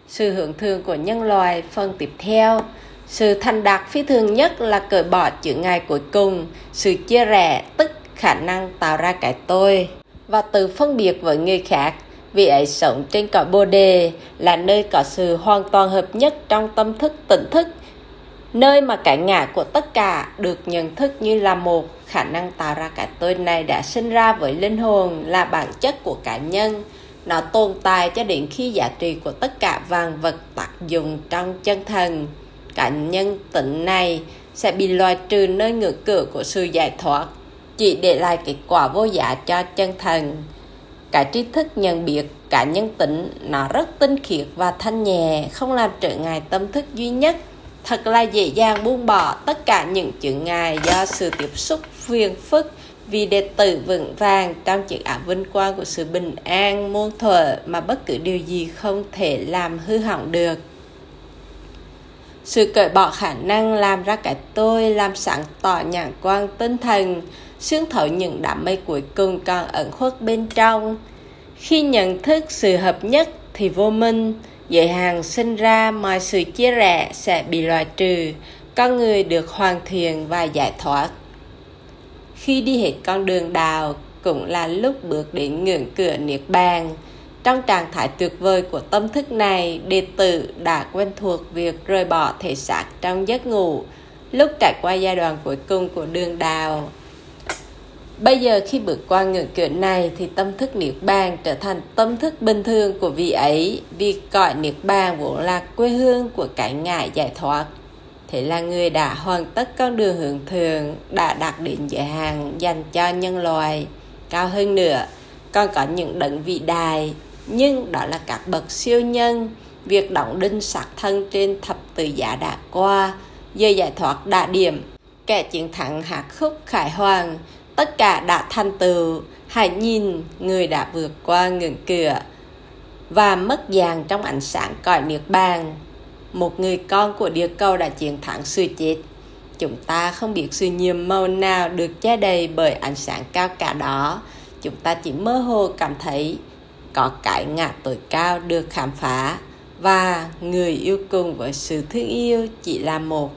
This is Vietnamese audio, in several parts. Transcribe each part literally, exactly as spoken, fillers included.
Sự hướng thường của nhân loại phần tiếp theo. Sự thành đạt phi thường nhất là cởi bỏ chướng ngại cuối cùng, sự chia rẽ, tức khả năng tạo ra cái tôi và tự phân biệt với người khác. Vì ấy sống trên cõi Bồ Đề là nơi có sự hoàn toàn hợp nhất trong tâm thức tỉnh thức, nơi mà cái ngã của tất cả được nhận thức như là một. Khả năng tạo ra cái tôi này đã sinh ra với linh hồn, là bản chất của cá nhân. Nó tồn tại cho đến khi giá trị của tất cả vạn vật tác dụng trong chân thần. Cá nhân tính này sẽ bị loại trừ nơi ngưỡng cửa của sự giải thoát, chỉ để lại kết quả vô giá cho chân thần. Cái tri thức nhận biết cá nhân tính nó rất tinh khiết và thanh nhẹ, không làm trở ngại tâm thức duy nhất. Thật là dễ dàng buông bỏ tất cả những chướng ngại do sự tiếp xúc phiền phức, vì đệ tử vững vàng trong chiếc áo vinh quang của sự bình an muôn thuở mà bất cứ điều gì không thể làm hư hỏng được. Sự cởi bỏ khả năng làm ra cái tôi, làm sáng tỏ nhãn quang tinh thần, xuyên thấu những đám mây cuối cùng còn ẩn khuất bên trong. Khi nhận thức sự hợp nhất thì vô minh, giới hạn sinh ra, mọi sự chia rẽ sẽ bị loại trừ, con người được hoàn thiện và giải thoát. Khi đi hết con đường đạo cũng là lúc bước đến ngưỡng cửa Niết Bàn. Trong trạng thái tuyệt vời của tâm thức này, đệ tử đã quen thuộc việc rời bỏ thể xác trong giấc ngủ, lúc trải qua giai đoạn cuối cùng của đường đạo. Bây giờ khi bước qua ngưỡng cửa này thì tâm thức Niết Bàn trở thành tâm thức bình thường của vị ấy, vì cõi Niết Bàn vốn là quê hương của cái ngã giải thoát. Thế là người đã hoàn tất con đường hướng thượng, đã đạt đến giới hạn dành cho nhân loại. Cao hơn nữa, còn có những đấng vĩ đại, nhưng đó là các bậc siêu nhân. Việc đóng đinh xác thân trên thập tự giá đã qua, giờ giải thoát đã điểm, kẻ chiến thắng hát khúc khải hoàng, tất cả đã thành tựu. Hãy nhìn người đã vượt qua ngưỡng cửa và mất dạng trong ánh sáng cõi Niết Bàn. Một người con của địa cầu đã chiến thắng sự chết. Chúng ta không biết sự nhiệm màu nào được che đầy bởi ánh sáng cao cả đó. Chúng ta chỉ mơ hồ cảm thấy có cái ngã tối cao được khám phá, và người yêu cùng với sự thương yêu chỉ là một.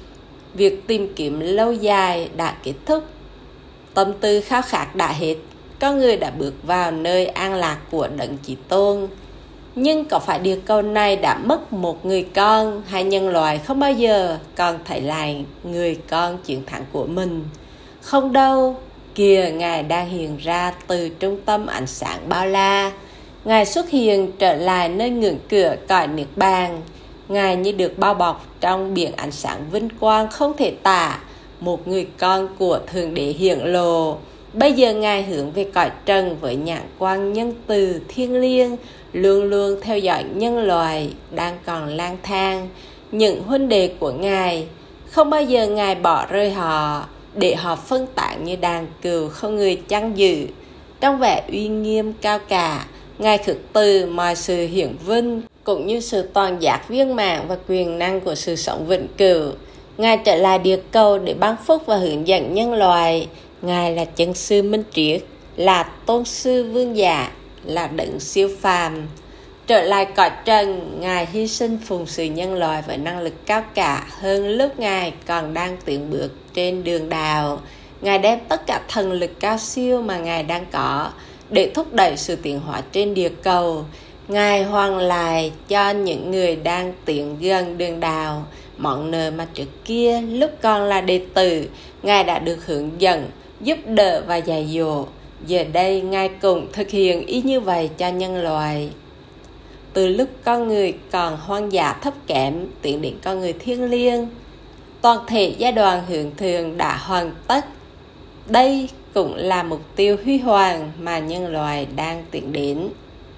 Việc tìm kiếm lâu dài đã kết thúc. Tâm tư khao khát đã hết. Con người đã bước vào nơi an lạc của Đấng Chí Tôn. Nhưng có phải địa cầu này đã mất một người con, hay nhân loại không bao giờ còn thấy lại người con chiến thắng của mình? Không đâu. Kìa, Ngài đang hiện ra từ trung tâm ánh sáng bao la. Ngài xuất hiện trở lại nơi ngưỡng cửa cõi Niết Bàn. Ngài như được bao bọc trong biển ánh sáng vinh quang không thể tả, một người con của Thượng Đế hiện lộ. Bây giờ Ngài hướng về cõi trần với nhãn quang nhân từ thiêng liêng, luôn luôn theo dõi nhân loại đang còn lang thang. Những huynh đệ của Ngài, không bao giờ Ngài bỏ rơi họ, để họ phân tán như đàn cừu không người chăn giữ. Trong vẻ uy nghiêm cao cả, Ngài khước từ mọi sự hiển vinh, cũng như sự toàn giác viên mãn và quyền năng của sự sống vĩnh cửu. Ngài trở lại địa cầu để ban phúc và hướng dẫn nhân loại. Ngài là chân sư minh triết, là tôn sư vương giả, là đấng siêu phàm. Trở lại cõi trần, Ngài hy sinh phụng sự nhân loại với năng lực cao cả hơn lúc Ngài còn đang tiến bước trên đường đạo. Ngài đem tất cả thần lực cao siêu mà Ngài đang có để thúc đẩy sự tiến hóa trên địa cầu. Ngài hoàn lại cho những người đang tiến gần đường đạo món nợ mà trước kia lúc còn là đệ tử Ngài đã được hướng dẫn, giúp đỡ và dạy dỗ. Giờ đây Ngài cũng thực hiện y như vậy cho nhân loại. Từ lúc con người còn hoang dã thấp kém tiến đến con người thiêng liêng, toàn thể giai đoạn hướng thượng đã hoàn tất. Đây cũng là mục tiêu huy hoàng mà nhân loại đang tiến đến.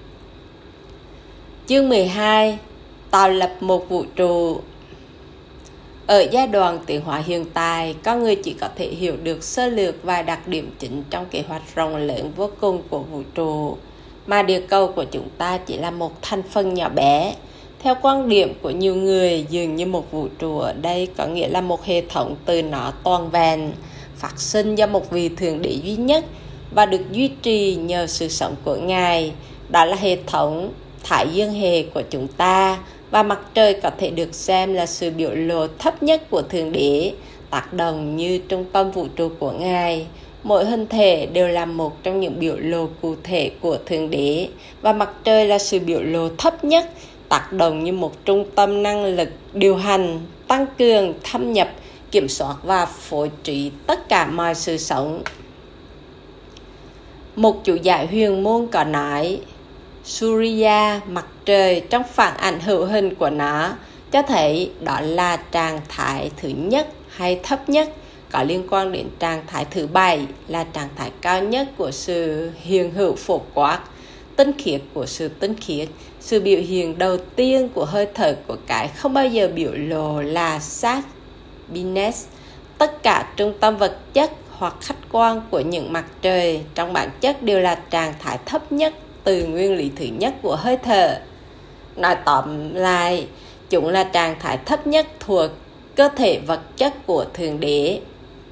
Chương mười hai. Tạo lập một vũ trụ. Ở giai đoạn tiến hóa hiện tại, con người chỉ có thể hiểu được sơ lược vài đặc điểm chính trong kế hoạch rộng lớn vô cùng của vũ trụ, mà địa cầu của chúng ta chỉ là một thành phần nhỏ bé. Theo quan điểm của nhiều người, dường như một vũ trụ ở đây có nghĩa là một hệ thống từ nó toàn vẹn, phát sinh do một vị thượng đế duy nhất và được duy trì nhờ sự sống của Ngài. Đó là hệ thống Thái dương hệ của chúng ta, và mặt trời có thể được xem là sự biểu lộ thấp nhất của Thượng Đế, tác động như trung tâm vũ trụ của Ngài. Mỗi hình thể đều là một trong những biểu lộ cụ thể của Thượng Đế, và mặt trời là sự biểu lộ thấp nhất, tác động như một trung tâm năng lực điều hành, tăng cường, thâm nhập, kiểm soát và phối trí tất cả mọi sự sống. Một chủ giải huyền môn có nói, Surya, mặt trời, trong phản ảnh hữu hình của nó, cho thấy đó là trạng thái thứ nhất hay thấp nhất, có liên quan đến trạng thái thứ bảy là trạng thái cao nhất của sự hiện hữu phổ quát, tinh khiết của sự tinh khiết. Sự biểu hiện đầu tiên của hơi thở của cái không bao giờ biểu lộ là sát, bines, tất cả trung tâm vật chất hoặc khách quan của những mặt trời trong bản chất đều là trạng thái thấp nhất từ nguyên lý thứ nhất của hơi thở. Nói tóm lại, chúng là trạng thái thấp nhất thuộc cơ thể vật chất của Thượng Đế.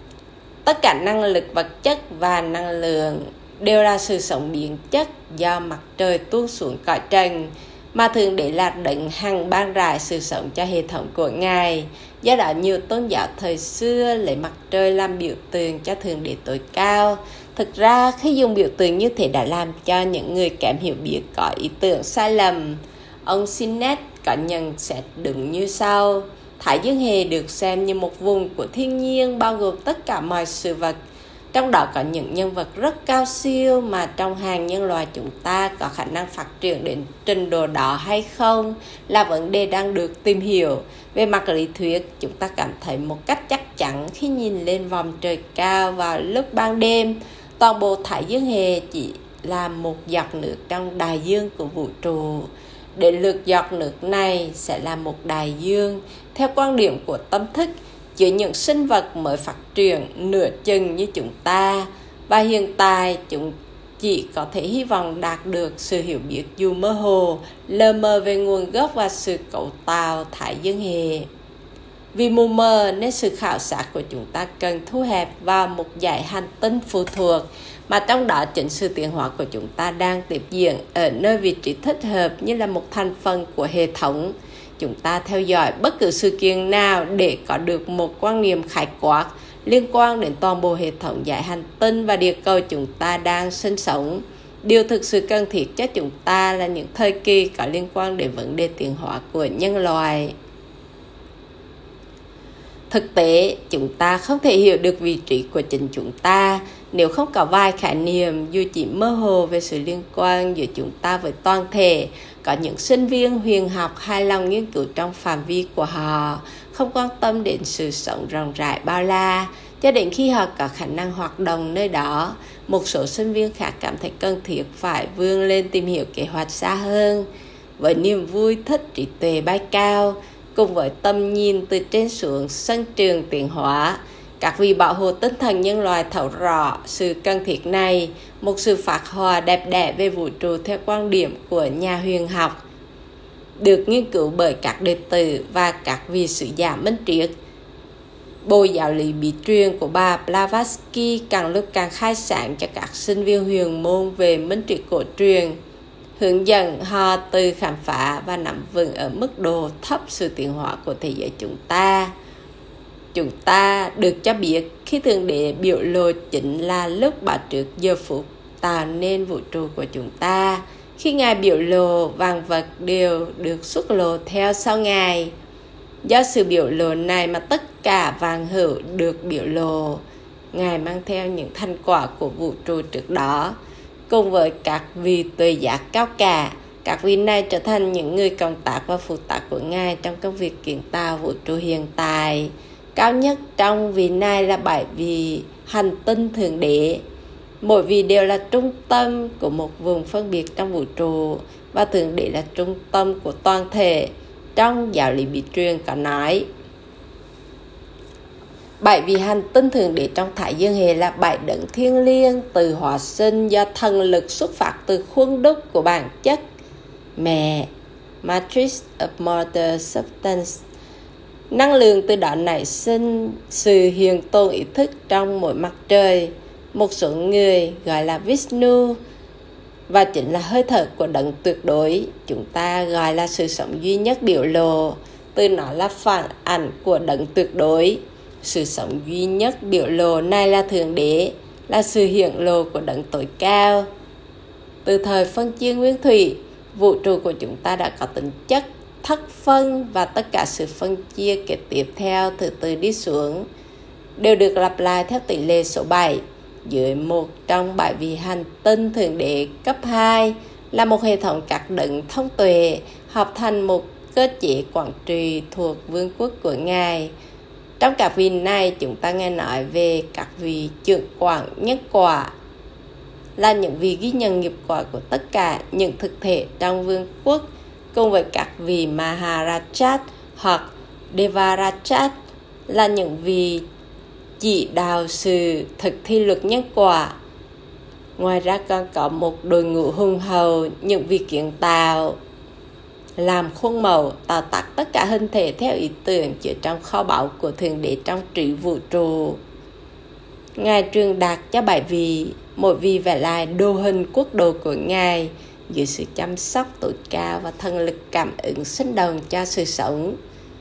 Tất cả năng lực vật chất và năng lượng đều là sự sống biến chất do mặt trời tuôn xuống cõi trần, mà Thượng Đế là đấng hằng ban rải sự sống cho hệ thống của Ngài. Do đó nhiều tôn giáo thời xưa lấy mặt trời làm biểu tượng cho Thượng Đế tối cao. Thực ra khi dùng biểu tượng như thế đã làm cho những người kém hiểu biết có ý tưởng sai lầm. Ông Sinet có nhận xét đúng như sau: Thái dương hệ được xem như một vùng của thiên nhiên bao gồm tất cả mọi sự vật. Trong đó có những nhân vật rất cao siêu mà trong hàng nhân loại chúng ta có khả năng phát triển đến trình độ đó hay không là vấn đề đang được tìm hiểu. Về mặt lý thuyết, chúng ta cảm thấy một cách chắc chắn khi nhìn lên vòng trời cao vào lúc ban đêm. Toàn bộ Thái dương hệ chỉ là một giọt nước trong đại dương của vũ trụ. Đến lượt giọt nước này sẽ là một đại dương, theo quan điểm của tâm thức, chứa những sinh vật mới phát triển nửa chừng như chúng ta, và hiện tại chúng chỉ có thể hy vọng đạt được sự hiểu biết dù mơ hồ, lờ mờ về nguồn gốc và sự cấu tạo Thái dương hệ. Vì mù mờ nên sự khảo sát của chúng ta cần thu hẹp vào một dải hành tinh phụ thuộc, mà trong đó chính sự tiến hóa của chúng ta đang tiếp diễn ở nơi vị trí thích hợp như là một thành phần của hệ thống. Chúng ta theo dõi bất cứ sự kiện nào để có được một quan niệm khái quát liên quan đến toàn bộ hệ thống dải hành tinh và địa cầu chúng ta đang sinh sống. Điều thực sự cần thiết cho chúng ta là những thời kỳ có liên quan đến vấn đề tiến hóa của nhân loại. Thực tế, chúng ta không thể hiểu được vị trí của chính chúng ta nếu không có vài khái niệm dù chỉ mơ hồ về sự liên quan giữa chúng ta với toàn thể. Có những sinh viên huyền học hài lòng nghiên cứu trong phạm vi của họ, không quan tâm đến sự sống rộng rãi bao la, cho đến khi họ có khả năng hoạt động nơi đó. Một số sinh viên khác cảm thấy cần thiết phải vươn lên tìm hiểu kế hoạch xa hơn. Với niềm vui thích trí tuệ bay cao, cùng với tầm nhìn từ trên xuống sân trường tiến hóa, các vị bảo hộ tinh thần nhân loại thấu rõ sự cần thiết này, một sự phát họa đẹp đẽ về vũ trụ theo quan điểm của nhà huyền học, được nghiên cứu bởi các đệ tử và các vị sử giả minh triết. Bộ giáo lý bí truyền của bà Blavatsky càng lúc càng khai sáng cho các sinh viên huyền môn về minh triết cổ truyền, hướng dẫn họ từ khám phá và nắm vững ở mức độ thấp sự tiến hóa của thế giới chúng ta. Chúng ta được cho biết khi Thượng Đế biểu lộ chính là lúc báo trước giờ phút tạo nên vũ trụ của chúng ta. Khi Ngài biểu lộ, vạn vật đều được xuất lộ theo sau Ngài. Do sự biểu lộ này mà tất cả vạn hữu được biểu lộ. Ngài mang theo những thành quả của vũ trụ trước đó. Cùng với các vị tuệ giác cao cả, các vị này trở thành những người cộng tác và phụ tác của Ngài trong công việc kiến tạo vũ trụ hiện tại. Cao nhất trong vị này là bảy vị hành tinh Thượng Đế. Mỗi vị đều là trung tâm của một vùng phân biệt trong vũ trụ, và Thượng Đế là trung tâm của toàn thể. Trong giáo lý bí truyền có nói, bảy vị hành tinh Thượng Đế trong Thái dương hệ là bảy đấng thiêng liêng từ hóa sinh do thần lực xuất phát từ khuôn đúc của bản chất mẹ, Matrix of Mother Substance. Năng lượng từ đó nảy sinh sự hiện tồn ý thức trong mỗi mặt trời. Một số người gọi là Vishnu và chính là hơi thở của đấng tuyệt đối, chúng ta gọi là sự sống duy nhất biểu lộ, từ nó là phản ảnh của đấng tuyệt đối. Sự sống duy nhất biểu lộ này là Thượng Đế, là sự hiển lộ của đấng tối cao. Từ thời phân chia nguyên thủy, vũ trụ của chúng ta đã có tính chất thất phân, và tất cả sự phân chia kế tiếp theo từ từ đi xuống đều được lặp lại theo tỷ lệ số bảy dưới một trong bảy vị hành tinh Thượng Đế cấp hai, là một hệ thống các đấng thông tuệ hợp thành một cơ chế quản trị thuộc vương quốc của Ngài. Trong các vị này, chúng ta nghe nói về các vị trưởng quản nhân quả, là những vị ghi nhận nghiệp quả của tất cả những thực thể trong vương quốc, cùng với các vị Maharajas hoặc Devarajat, là những vị chỉ đạo sự thực thi luật nhân quả. Ngoài ra còn có một đội ngũ hùng hậu, những vị kiến tạo, làm khuôn mẫu, tạo tác tất cả hình thể theo ý tưởng chứa trong kho báu của Thượng Đế trong trí vũ trụ. Ngài truyền đạt cho bảy vị, mỗi vị vẽ lại đồ hình quốc độ của Ngài dưới sự chăm sóc tối cao và thần lực cảm ứng sinh động cho sự sống.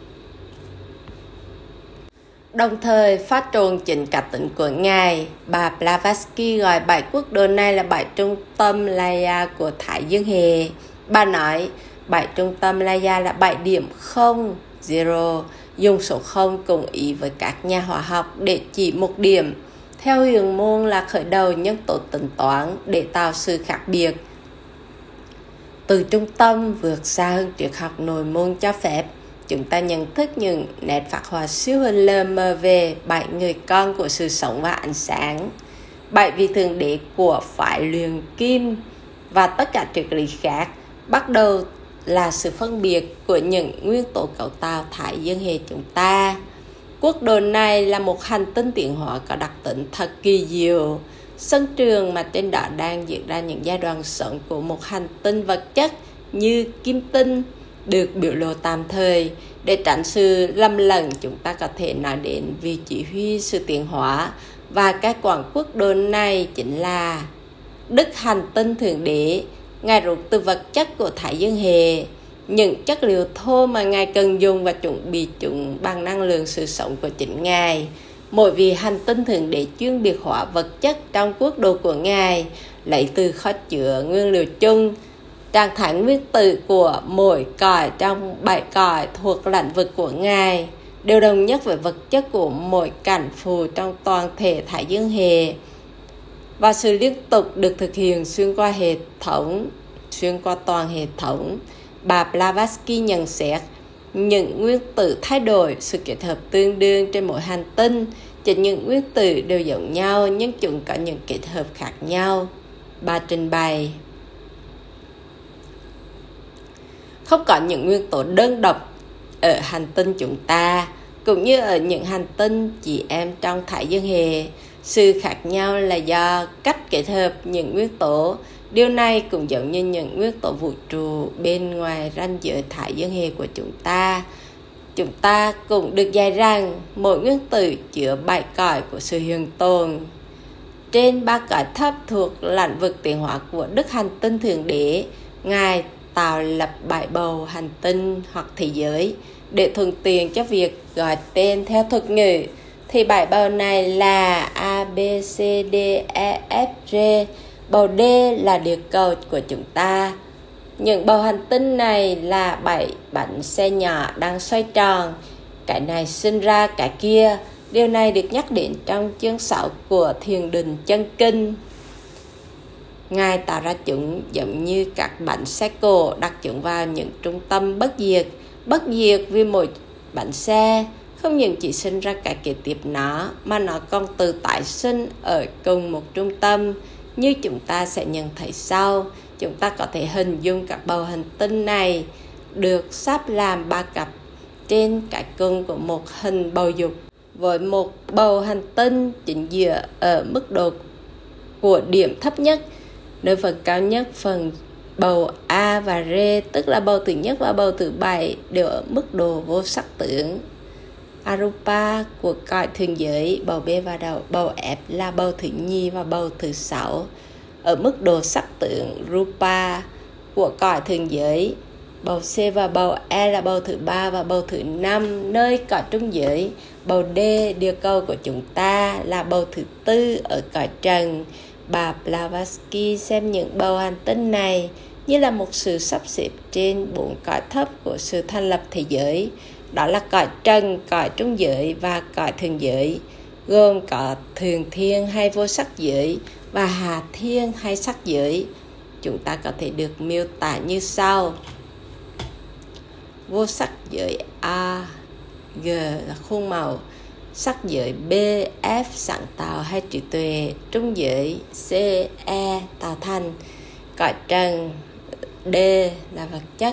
Đồng thời phát trồn chính cá tính của Ngài, bà Blavatsky gọi bảy quốc độ này là bảy trung tâm Laya của Thái Dương hệ. Bà nói bảy trung tâm Laya là bảy điểm không, zero, dùng số không cùng ý với các nhà hóa học để chỉ một điểm. Theo huyền môn là khởi đầu nhân tố tính toán để tạo sự khác biệt. Từ trung tâm vượt xa hơn triết học nội môn cho phép, chúng ta nhận thức những nét phác họa siêu hình lờ mờ về bảy người con của sự sống và ánh sáng, bảy vị Thượng Đế của phái luyện kim và tất cả triết lý khác. Bắt đầu là sự phân biệt của những nguyên tố cấu tạo Thái Dương hệ chúng ta. Quốc độ này là một hành tinh tiến hóa có đặc tính thật kỳ diệu, sân trường mà trên đó đang diễn ra những giai đoạn sống của một hành tinh vật chất như kim tinh, được biểu lộ tạm thời. Để tránh sự lầm lẫn, chúng ta có thể nói đến vị chỉ huy sự tiến hóa, và cái quảng quốc độ này chính là Đức Hành Tinh Thượng Đế. Ngài rút từ vật chất của Thái Dương hệ những chất liệu thô mà Ngài cần dùng và chuẩn bị chúng bằng năng lượng sự sống của chính Ngài. Mỗi vị hành tinh Thượng Đế chuyên biệt hóa vật chất trong quốc độ của Ngài, lấy từ kho chứa nguyên liệu chung. Trạng thái nguyên tử của mỗi cõi trong bảy cõi thuộc lĩnh vực của Ngài đều đồng nhất với vật chất của mỗi cảnh phù trong toàn thể Thái Dương hệ, và sự liên tục được thực hiện xuyên qua hệ thống, xuyên qua toàn hệ thống. Bà Blavatsky nhận xét những nguyên tử thay đổi, sự kết hợp tương đương trên mỗi hành tinh. Chính những nguyên tử đều giống nhau nhưng chúng có những kết hợp khác nhau. Bà trình bày không có những nguyên tố đơn độc ở hành tinh chúng ta, cũng như ở những hành tinh chị em trong Thái Dương hệ. Sự khác nhau là do cách kết hợp những nguyên tố. Điều này cũng giống như những nguyên tố vũ trụ bên ngoài ranh giới Thái Dương hệ của chúng ta. Chúng ta cũng được dạy rằng mỗi nguyên tử chứa bảy cõi của sự hiện tồn. Trên ba cõi thấp thuộc lĩnh vực tiến hóa của Đức Hành Tinh Thượng Đế, Ngài tạo lập bảy bầu hành tinh hoặc thế giới để thuận tiện cho việc gọi tên theo thuật ngữ. Thì bảy bầu này là A, B, C, D, E, F, G. Bầu D là địa cầu của chúng ta. Những bầu hành tinh này là bảy bánh xe nhỏ đang xoay tròn. Cái này sinh ra cái kia. Điều này được nhắc đến trong chương sáu của Thiền Định Chân Kinh. Ngài tạo ra chúng giống như các bánh xe cổ, đặt chúng vào những trung tâm bất diệt. Bất diệt vì mỗi bánh xe không những chỉ sinh ra cái kế tiếp nó, mà nó còn tự tái sinh ở cùng một trung tâm. Như chúng ta sẽ nhận thấy sau, chúng ta có thể hình dung các bầu hành tinh này được sắp làm ba cặp trên cái cung của một hình bầu dục, với một bầu hành tinh chính giữa ở mức độ của điểm thấp nhất, nơi phần cao nhất. Phần bầu A và R, tức là bầu thứ nhất và bầu thứ bảy, đều ở mức độ vô sắc tướng Arupa của cõi thường giới. Bầu B và đầu bầu F là bầu thứ nhì và bầu thứ sáu ở mức độ sắc tượng Rupa của cõi thường giới. Bầu C và bầu E là bầu thứ ba và bầu thứ năm nơi cõi trung giới. Bầu D, địa cầu của chúng ta, là bầu thứ tư ở cõi trần. Bà Blavatsky xem những bầu hành tinh này như là một sự sắp xếp trên bốn cõi thấp của sự thành lập thế giới. Đó là cõi trần, cõi trung giới và cõi thường giới, gồm có thường thiên hay vô sắc giới và hạ thiên hay sắc giới. Chúng ta có thể được miêu tả như sau. Vô sắc giới A, G là khuôn màu, sắc giới B, F sáng tạo hay trí tuệ, trung giới C, E tạo thành, cõi trần D là vật chất.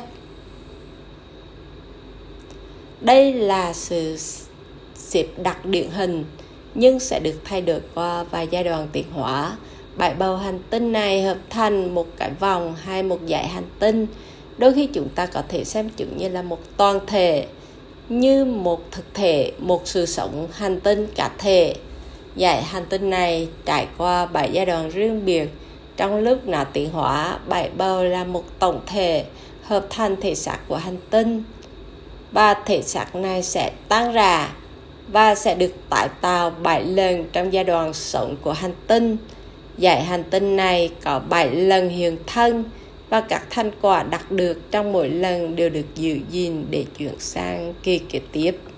Đây là sự xếp đặt điển hình nhưng sẽ được thay đổi qua vài giai đoạn tiến hóa. Bảy bầu hành tinh này hợp thành một cái vòng hay một dải hành tinh. Đôi khi chúng ta có thể xem chúng như là một toàn thể, như một thực thể, một sự sống hành tinh cá thể. Dải hành tinh này trải qua bảy giai đoạn riêng biệt. Trong lúc nó tiến hóa, bảy bầu là một tổng thể hợp thành thể xác của hành tinh. Và thể xác này sẽ tan rã và sẽ được tái tạo bảy lần trong giai đoạn sống của hành tinh. Dải hành tinh này có bảy lần hiện thân và các thành quả đạt được trong mỗi lần đều được giữ gìn để chuyển sang kỳ kế tiếp.